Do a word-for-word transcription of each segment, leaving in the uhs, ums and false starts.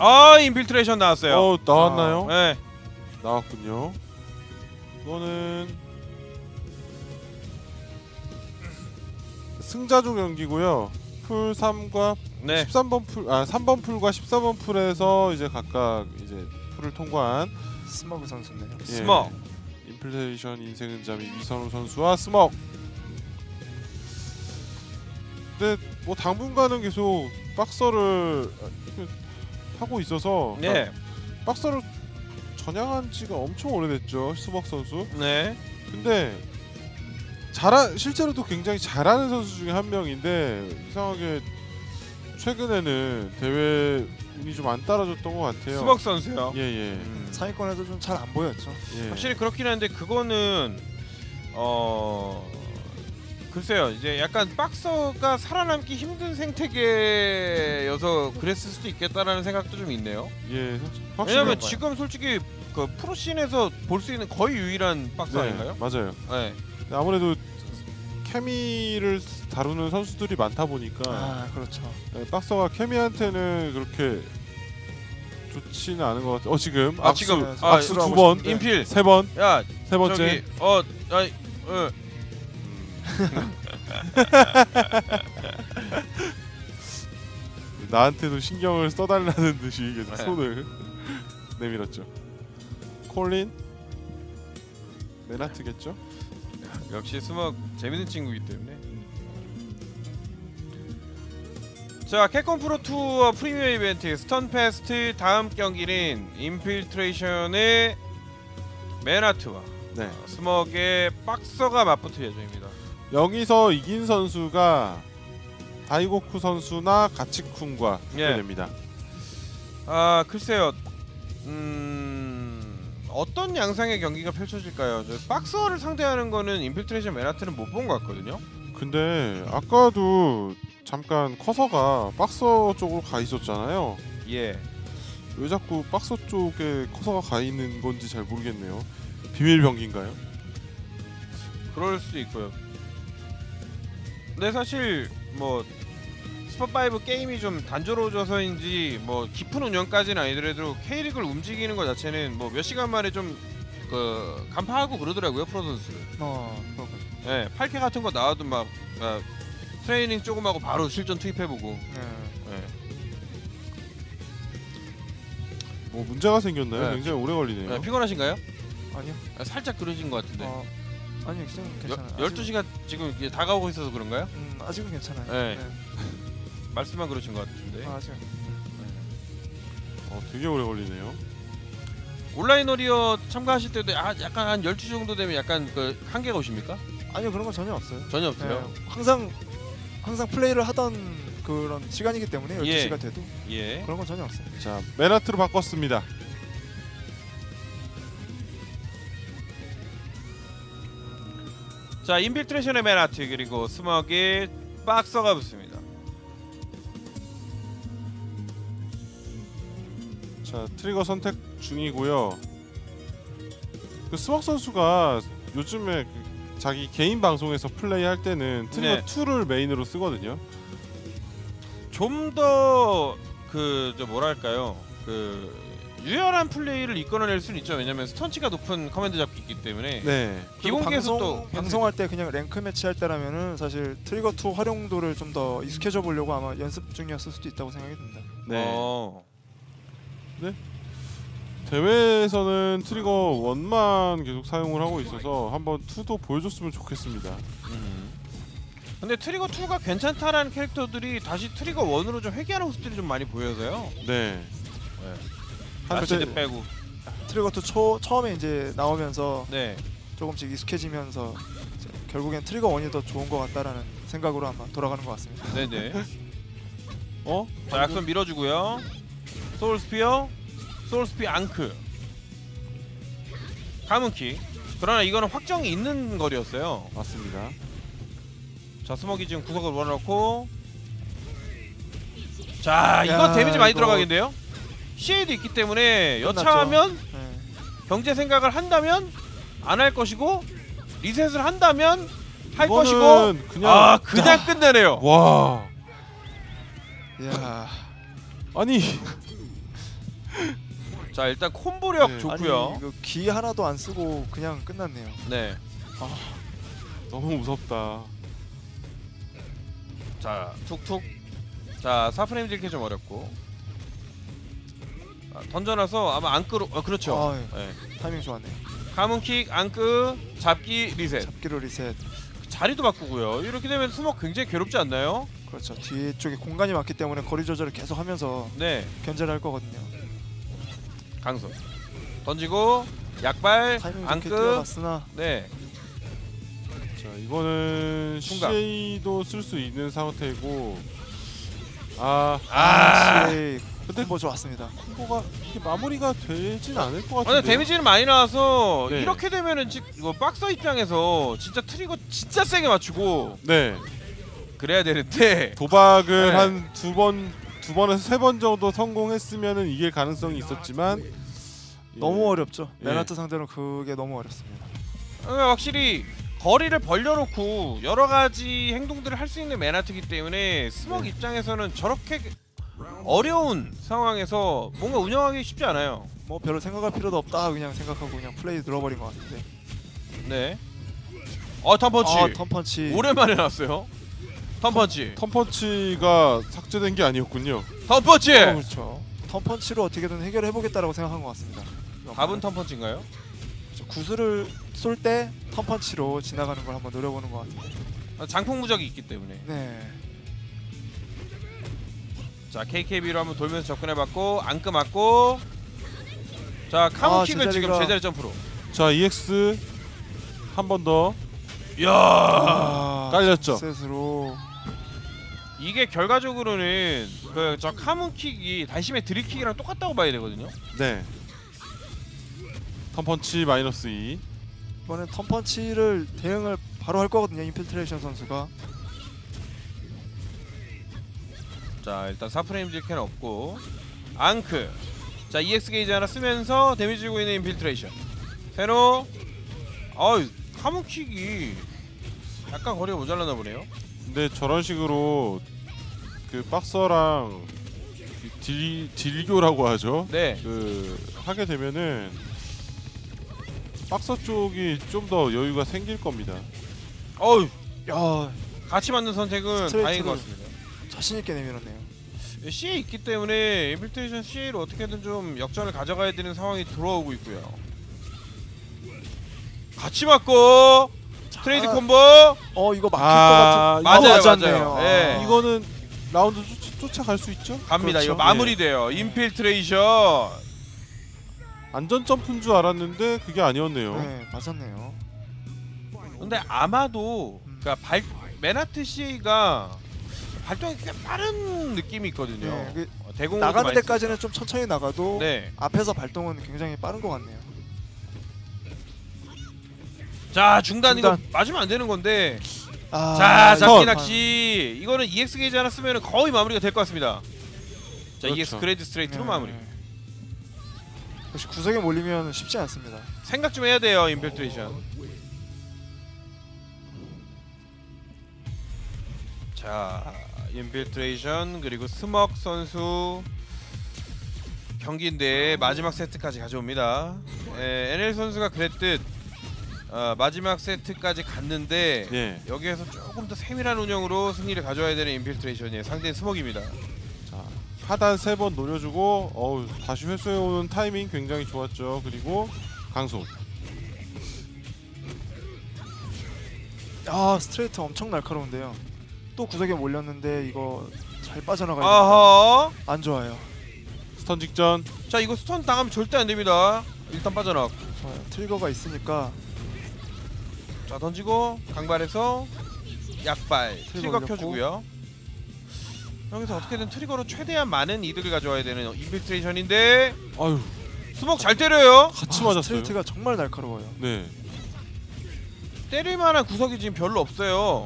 아 인필트레이션 나왔어요. 어 나왔나요? 아, 네. 나왔군요. 이거는 승자조 경기고요. 풀 삼과 네. 십삼 번 풀, 아 삼 번 풀과 십사 번 풀에서 이제 각각 이제 풀을 통과한 스머그 선수네요. 예, 스먹. 인필트레이션 인생은 잠이 이선우 선수와 스먹. 근데 뭐 당분간은 계속 박서를 하고 있어서 네. 박서를 전향한 지가 엄청 오래됐죠, 스먹 선수. 네. 근데 잘하, 실제로도 굉장히 잘하는 선수 중에 한 명인데 이상하게 최근에는 대회 운이 좀 안 따라줬던 것 같아요. 스먹 선수요. 예예. 음. 상위권에도 좀 잘 안 보였죠. 예. 확실히 그렇긴 한데 그거는 어 글쎄요 이제 약간 박서가 살아남기 힘든 생태계여서 그랬을 수도 있겠다라는 생각도 좀 있네요. 예. 왜냐면 봐요. 지금 솔직히 그 프로씬에서 볼 수 있는 거의 유일한 박서 네, 아닌가요? 맞아요. 네. 아무래도 케미를 다루는 선수들이 많다 보니까 아 그렇죠. 예, 박서가 케미한테는 그렇게 좋지는 않은 것 같아요. 어 지금 아, 악수, 지금, 악수 아, 두 하고 번, 싶은데. 인필. 세 번, 야 세 번째. 저기 어, 아, 어. 나한테도 신경을 써달라는 듯이 계속 네. 손을 내밀었죠. 콜린 메나트겠죠? 역시 스먹 재밌는 친구이기 때문에. 자 캡콤 프로 투어 프리미어 이벤트 스턴페스트 다음 경기는 인필트레이션의 메나트와 네. 어, 스먹의 박서가 맞붙을 예정입니다. 여기서 이긴 선수가 다이고쿠 선수나 가치쿤과 예. 대결됩니다. 아 글쎄요. 음... 어떤 양상의 경기가 펼쳐질까요? 저 박서를 상대하는 거는 인필트레이션 메나트는 못 본 것 같거든요. 근데 아까도 잠깐 커서가 박서 쪽으로 가 있었잖아요. 예. 왜 자꾸 박서 쪽에 커서가 가 있는 건지 잘 모르겠네요. 비밀 병기인가요? 그럴 수도 있고요. 근데 사실 뭐 스팟파이브 게임이 좀 단조로워져서인지 뭐 깊은 운영까지는 아니더라도 K리그를 움직이는 것 자체는 뭐 몇 시간 만에 좀 그 간파하고 그러더라고요 프로 선수를. 어 그렇군요. 예, 팔 케 같은 거 나와도 막 아, 트레이닝 조금 하고 바로 실전 투입해보고. 네. 예. 뭐 문제가 생겼나요? 네. 굉장히 오래 걸리네요. 예, 피곤하신가요? 아니요. 아, 살짝 그러신 것 같은데. 어 아니요 지금 괜찮아요. 여, 열두 시가 지금 이제 다가오고 있어서 그런가요? 음 아직은 괜찮아요. 네. 말씀만 그러신 것 같은데. 아, 아직은. 어, 되게 오래 걸리네요. 온라인 워리어 참가하실 때도 아, 약간 한 열두 시 정도 되면 약간 그 한계가 오십니까? 아니요 그런 건 전혀 없어요. 전혀 없어요. 네, 항상 항상 플레이를 하던 그런 시간이기 때문에 열두 시가 예. 돼도 예. 그런 건 전혀 없어요. 자, 메나트로 바꿨습니다. 자, 인필트레이션의 메나트 그리고 스먹의 박서가 붙습니다. 자, 트리거 선택 중이고요. 그 스먹 선수가 요즘에 그 자기 개인 방송에서 플레이할 때는 트리거 네. 이를 메인으로 쓰거든요. 좀 더 그 저 뭐랄까요? 그 유연한 플레이를 이끌어낼 수는 있죠. 왜냐면 스턴치가 높은 커맨드 잡기이기 때문에. 네. 기본기에서 방송, 또 방송할 때 그냥 랭크 매치 할 때라면은 사실 트리거 투 활용도를 좀 더 익숙해져 보려고 아마 연습 중이었을 수도 있다고 생각이 듭니다. 네. 어. 대회에서는 트리거 일만 계속 사용을 하고 있어서 한번 이도 보여줬으면 좋겠습니다. 음. 근데 트리거 이가 괜찮다라는 캐릭터들이 다시 트리거 일으로 좀 회귀하는 모습들이 좀 많이 보여서요. 네. 네. 한때 한때 빼고. 트리거 투 초, 처음에 이제 나오면서 네. 조금씩 익숙해지면서 이제 결국엔 트리거 일이 더 좋은 것 같다라는 생각으로 아마 돌아가는 것 같습니다. 네네. 어? 자, 약선 밀어주고요. 소울 스피어, 소울 스피어 앙크, 가문키. 그러나 이거는 확정이 있는 거리였어요. 맞습니다. 자, 스먹이 지금 구석을 원해놓고. 자, 이거 야, 데미지 많이 이거- 들어가겠는데요? 씨에이도 있기 때문에 끝났죠. 여차하면 네. 경제 생각을 한다면 안 할 것이고 리셋을 한다면 할 이거는 것이고. 그냥 아, 그냥 끝내네요. 와. 이야. 아니 자 일단 콤보력 네. 좋고요. 아니, 이거 기 하나도 안 쓰고 그냥 끝났네요. 네. 아, 너무 무섭다. 자 툭툭. 자 사 프레임 딜캐 좀 어렵고. 아, 던져놔서 아마 안끄로. 어 그렇죠. 아, 예. 네. 타이밍 좋았네요. 가문킥 안끄 잡기 리셋. 잡기로 리셋. 자리도 바꾸고요. 이렇게 되면 수목 굉장히 괴롭지 않나요? 그렇죠. 뒤쪽에 공간이 많기 때문에 거리 조절을 계속 하면서 네. 견제를 할 거거든요. 강소. 던지고 약발 타이밍 좋게 안끄. 뛰어갔으나 네. 자 이거는 순간. 씨에이도 쓸 수 있는 상태고 아 아. 씨에이 근데 콤보 좋았습니다. 콤보가 이게 마무리가 되진 않을 것 아, 같은데. 근데 데미지는 많이 나와서 네. 이렇게 되면은 지, 이거 박서 입장에서 진짜 트리거 진짜 세게 맞추고 네 그래야 되는데 도박을 네. 한 두 번 두 번에서 세 번 정도 성공했으면은 이길 가능성이 있었지만 너무 예. 어렵죠. 예. 메나트 상대로 그게 너무 어렵습니다. 어, 확실히 거리를 벌려놓고 여러 가지 행동들을 할 수 있는 메나트기 때문에 스먹 네. 입장에서는 저렇게 어려운 상황에서 뭔가 운영하기 쉽지 않아요. 뭐 별로 생각할 필요도 없다 그냥 생각하고 그냥 플레이 늘어버린 것 같은데. 네. 어 턴펀치. 아, 턴펀치. 오랜만에 나왔어요. 턴펀치. 턴펀치가 삭제된 게 아니었군요. 턴펀치. 어, 그렇죠. 턴펀치로 어떻게든 해결해 보겠다라고 생각한 것 같습니다. 답은 턴펀치인가요? 구슬을 쏠 때 턴펀치로 지나가는 걸 한번 노려보는 것 같아요. 아, 장풍 무적이 있기 때문에. 네. 자 케이케이비로 한번 돌면서 접근해봤고 안끄 맞고. 자 카운킥을 아, 지금 제자리가- 제자리 점프로. 자 이엑스 한 번 더 이야. 아, 깔렸죠. 셋으로. 이게 결과적으로는 그 저 카문킥이 단심의 드립킥이랑 똑같다고 봐야 되거든요. 네. 턴펀치 마이너스 이. 이번엔 턴펀치를 대응을 바로 할 거거든요. 인필트레이션 선수가. 자 일단 사 프레임 딜캔 없고 앙크. 자 이엑스 게이지 하나 쓰면서 데미지 주고 있는 인필트레이션. 세노. 어이 카문킥이 약간 거리가 모자라나 보네요. 근데 저런 식으로 그 박서랑 딜 딜교라고 하죠. 네. 그 하게 되면은 박서 쪽이 좀 더 여유가 생길 겁니다. 어이 야, 같이 맞는 선택은 스트레이트로. 다행인 것 같습니다. 자신 있게 내밀었네요. 씨에 있기 때문에 인필트레이션 씨에로 어떻게든 좀 역전을 가져가야 되는 상황이 들어오고 있고요. 같이 맞고 트레이드 콤보. 어, 이거 막힐 아, 것 같은. 맞아요, 어, 맞았네요. 맞아요. 예. 아. 이거는 라운드 쫓, 쫓아갈 수 있죠? 갑니다. 그렇죠. 이거 마무리돼요. 인필트레이션. 안전 점프인 줄 알았는데 그게 아니었네요. 네, 맞았네요. 근데 아마도 음. 그러니까 발 메나트 씨가 발동이 꽤 빠른 느낌이 있거든요. 네, 그 어, 대공 나가는 데까지는 좀 천천히 나가도 네. 앞에서 발동은 굉장히 빠른 것 같네요. 자 중단, 중단. 이거 맞으면 안 되는 건데. 아, 자 잡기 선. 낚시. 이거는 이엑스 게이지 하나 쓰면 거의 마무리가 될 것 같습니다. 자 그렇죠. 이엑스 그레이드 스트레이트로 네. 마무리. 역시 구석에 몰리면 쉽지 않습니다. 생각 좀 해야 돼요 인필트레이션. 자 인필트레이션 그리고 스먹 선수 경기인데 마지막 세트까지 가져옵니다. 에, 엔엘 선수가 그랬듯 어, 마지막 세트까지 갔는데 예. 여기에서 조금 더 세밀한 운영으로 승리를 가져와야 되는 인필트레이션이에요. 상대는 스먹입니다. 자, 하단 세 번 노려주고 어우, 다시 회수해 오는 타이밍 굉장히 좋았죠. 그리고 강소. 아, 스트레이트 엄청 날카로운데요. 또 구석에 몰렸는데 이거 잘 빠져나가야 됩니다. 아하. 안 좋아요. 스턴 직전. 자 이거 스턴 당하면 절대 안 됩니다. 일단 빠져나왔고. 좋아요. 트리거가 있으니까 자 던지고 강발에서 약발 트리거 올렸고. 켜주고요. 여기서 어떻게든 트리거로 최대한 많은 이득을 가져와야 되는 인필트레이션인데 아유, 수목 잘 때려요. 같이 아, 맞았어요. 스트레이트가 정말 날카로워요. 네. 때릴 만한 구석이 지금 별로 없어요.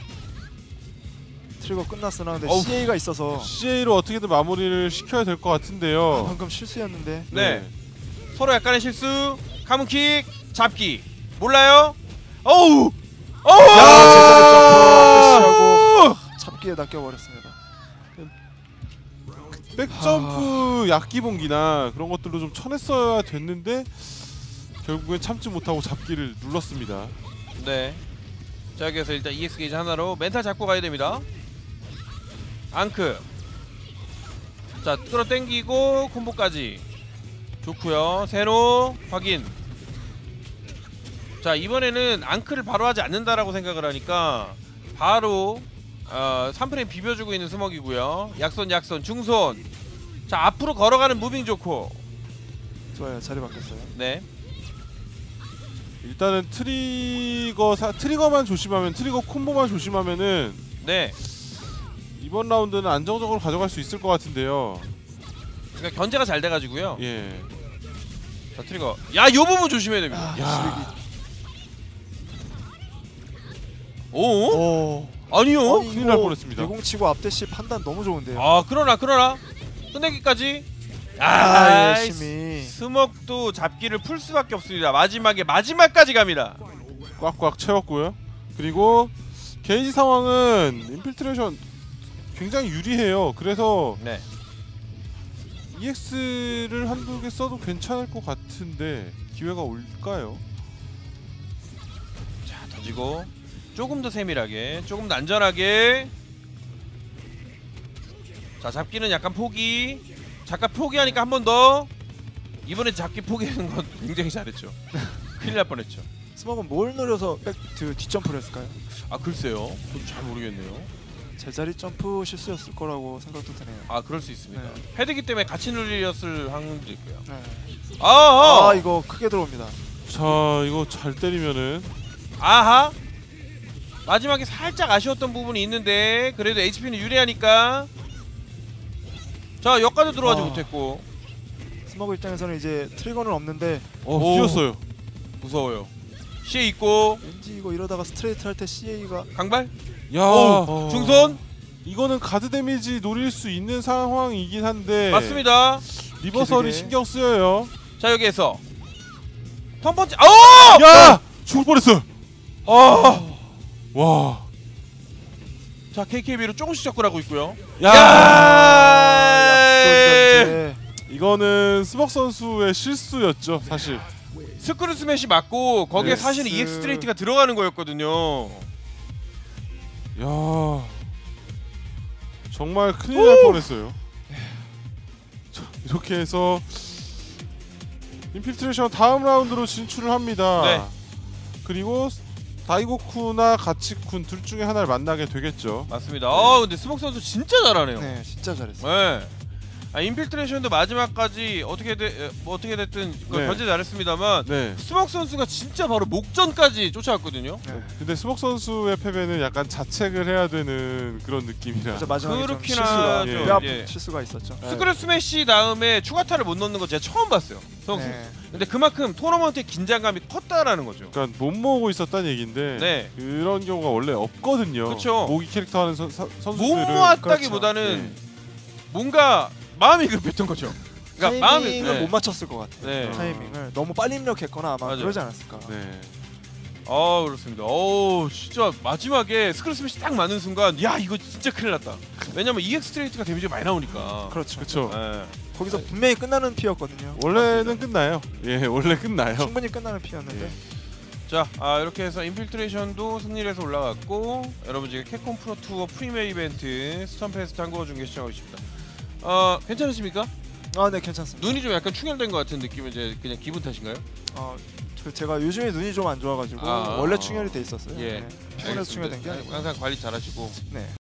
트리거 끝났으나 근데 어우. 씨에이가 있어서 씨에이로 어떻게든 마무리를 시켜야 될 것 같은데요. 방금 실수였는데 네. 서로 약간의 실수. 카문킥 잡기 몰라요. 어우 어우 야, 제자리 점프 잡기에 낚여버렸습니다. 백점프 약기봉기나 그런 것들로 좀 쳐냈어야 됐는데 결국엔 참지 못하고 잡기를 눌렀습니다. 네. 자 여기서 일단 이엑스 게이지 하나로 멘탈 잡고 가야 됩니다. 앙크. 자 끌어당기고 콤보까지 좋고요. 세노 확인. 자 이번에는 앙크를 바로 하지 않는다라고 생각을 하니까 바로 어, 삼 프레임 비벼주고 있는 스먹이고요. 약손 약손 중손. 자 앞으로 걸어가는 무빙 좋고. 좋아요. 자리 바뀌었어요. 네. 일단은 트리거 사, 트리거만 조심하면 트리거 콤보만 조심하면은 네. 이번 라운드는 안정적으로 가져갈 수 있을 것 같은데요. 그러니까 견제가 잘 돼가지고요. 예. 자 트리거. 야 요 부분 조심해야 됩니다. 아, 야. 오? 오. 아니요. 아니, 큰일 날 이거 뻔했습니다. 대공치고 앞대시 판단 너무 좋은데요. 아 그러나 그러나 끝내기까지. 아, 아 열심히. 스먹도 잡기를 풀 수밖에 없습니다. 마지막에 마지막까지 갑니다. 꽉꽉 채웠고요. 그리고 게이지 상황은 인필트레이션 굉장히 유리해요. 그래서 네. 이엑스를 한두 개 써도 괜찮을 것 같은데 기회가 올까요? 자 던지고 조금 더 세밀하게, 조금 더 안전하게. 자 잡기는 약간 포기. 잠깐 포기하니까 한 번 더. 이번에 잡기 포기하는 건 굉장히 잘했죠. 큰일 날 뻔했죠. 스먹은 뭘 노려서 백그 뒷점프를 했을까요? 아 글쎄요. 저도 잘 모르겠네요. 제자리 점프 실수였을 거라고 생각도 드네요. 아 그럴 수 있습니다. 네. 패드기 때문에 같이 눌렸을 확률도 있고요. 네. 아, 아, 아 이거 크게 들어옵니다. 자 이거 잘 때리면은 아하. 마지막에 살짝 아쉬웠던 부분이 있는데 그래도 에이치피는 유리하니까. 자 역까지 들어가지 아. 못했고. 스먹 입장에서는 이제 트리거는 없는데 어 오. 뛰었어요. 무서워요. 시에 있고 왠지 이거 이러다가 스트레이트 할 때 씨에이가 강발. 야 오, 중손. 이거는 가드 데미지 노릴 수 있는 상황이긴 한데 맞습니다. 리버설이 기대게. 신경 쓰여요. 자 여기에서 턴펀치. 아! 야 죽을 뻔했어. 아! 와. 자 케이케이비로 조금씩 접근하고 있고요. 야. 약손 견제. 이거는 스먹 선수의 실수였죠 사실. 스크류 스매시 맞고 거기에 네. 사실은 이엑스 스트레이트가 들어가는 거였거든요. 야 정말 큰일 날 뻔했어요. 자, 이렇게 해서 인필트레이션 다음 라운드로 진출을 합니다. 네. 그리고 다이고쿠나 가치쿤 둘 중에 하나를 만나게 되겠죠. 맞습니다. 아 근데 스목 선수 진짜 잘하네요. 네, 진짜 잘했어요. 네. 아, 인필트레이션도 마지막까지 어떻게 되, 뭐 어떻게 됐든 그 네. 견제 잘했습니다만 네. 스목 선수가 진짜 바로 목전까지 쫓아왔거든요. 네. 근데 스먹 선수의 패배는 약간 자책을 해야 되는 그런 느낌이라. 그래서 마지막에 좀 그렇긴 실수가 하죠. 뼈 아픈 예. 실수가 있었죠. 네. 스크류 스매시 다음에 추가타를 못 넣는 거 제가 처음 봤어요. 스먹 선수. 네. 근데 그만큼 토너먼트의 긴장감이 컸다라는 거죠. 그러니까 못 모으고 있었다는 얘기인데 네. 그런 경우가 원래 없거든요. 그쵸. 모기 캐릭터 하는 선, 선- 못 선수들은 모았다기보다는 네. 뭔가 마음이 급했던 거죠. 그러니까 마음이 타이밍을 네. 못 맞췄을 것 같아요. 네. 타이밍을 너무 빨리 입력했거나 아마 맞아요. 그러지 않았을까. 네. 아 그렇습니다. 어 진짜 마지막에 스크류 스매시 딱 맞는 순간 야 이거 진짜 큰일 났다. 왜냐면 이엑스 스트레이트가 데미지가 많이 나오니까. 그렇죠. 그렇죠. 네. 거기서 분명히 끝나는 피였거든요. 원래는 끝나요. 예, 원래 끝나요. 충분히 끝나는 피였는데. 예. 자, 아 이렇게 해서 인필트레이션도 승리를 해서 올라갔고 여러분 지금 캡콤 프로 투어 프리미어 이벤트 스톰페스트 한국어 중계 시작하고 있습니다. 어 괜찮으십니까? 아, 네, 괜찮습니다. 눈이 좀 약간 충혈된 것 같은 느낌은 이제 그냥 기분 탓인가요? 어, 그 제가 요즘에 눈이 좀 안 좋아가지고 아, 원래 아, 충혈이 돼 있었어요. 예. 네. 피곤해서 충혈된 게 아니고. 항상 관리 잘하시고. 네.